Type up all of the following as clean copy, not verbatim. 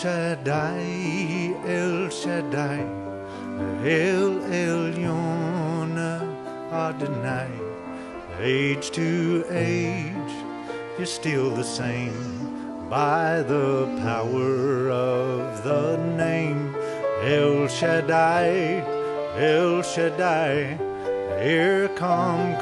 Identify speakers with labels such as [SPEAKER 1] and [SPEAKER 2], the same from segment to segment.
[SPEAKER 1] Shaddai, El Shaddai, El Elyon Adonai. Age to age, you're still the same by the power of the name. El Shaddai, El Shaddai, here come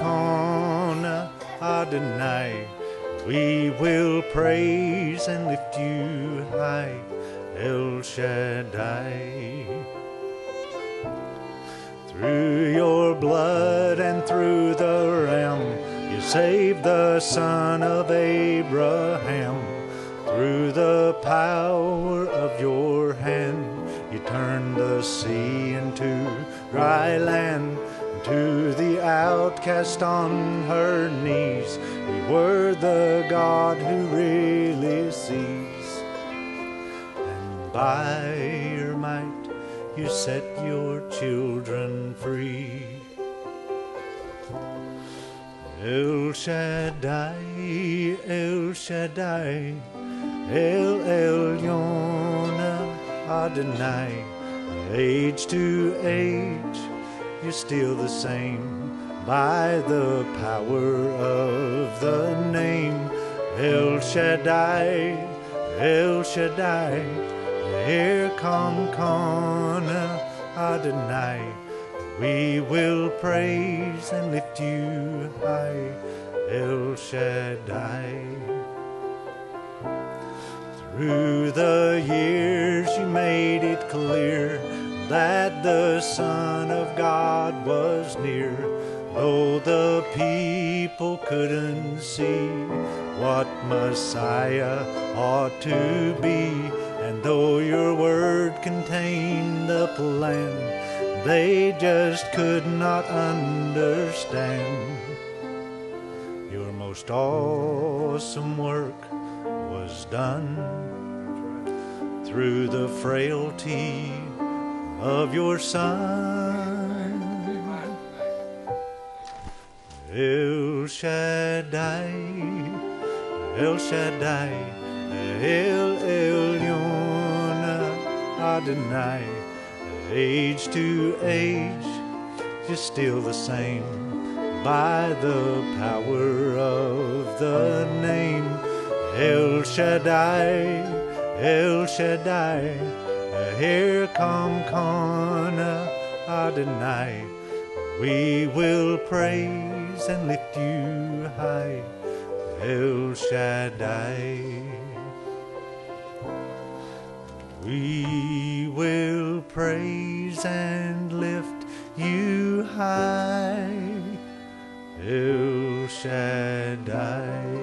[SPEAKER 1] Adonai. We will praise and lift you high, El Shaddai. Through your blood and through the Ram, you saved the son of Abraham. Through the power of your hand, you turned the sea into dry land. To the outcast on her knees, you were the God who really sees. And by your might, you set your children free. El Shaddai, El Shaddai, El Elyon Adonai. Age to age, you're still the same by the power of the name. El Shaddai, El Shaddai, here come Adonai. We will praise and lift you high, El Shaddai. Through the years you made it clear that the Son of God was near. Though the people couldn't see what Messiah ought to be, and though your word contained the plan, they just could not understand. Your most awesome work was done through the frailty of your Son. El Shaddai, El Shaddai, El Elyon Adonai. Age to age, you're still the same by the power of the name. El Shaddai, El Shaddai, here come Adonai. We will praise and lift you high, El Shaddai. We will praise and lift you high, El Shaddai.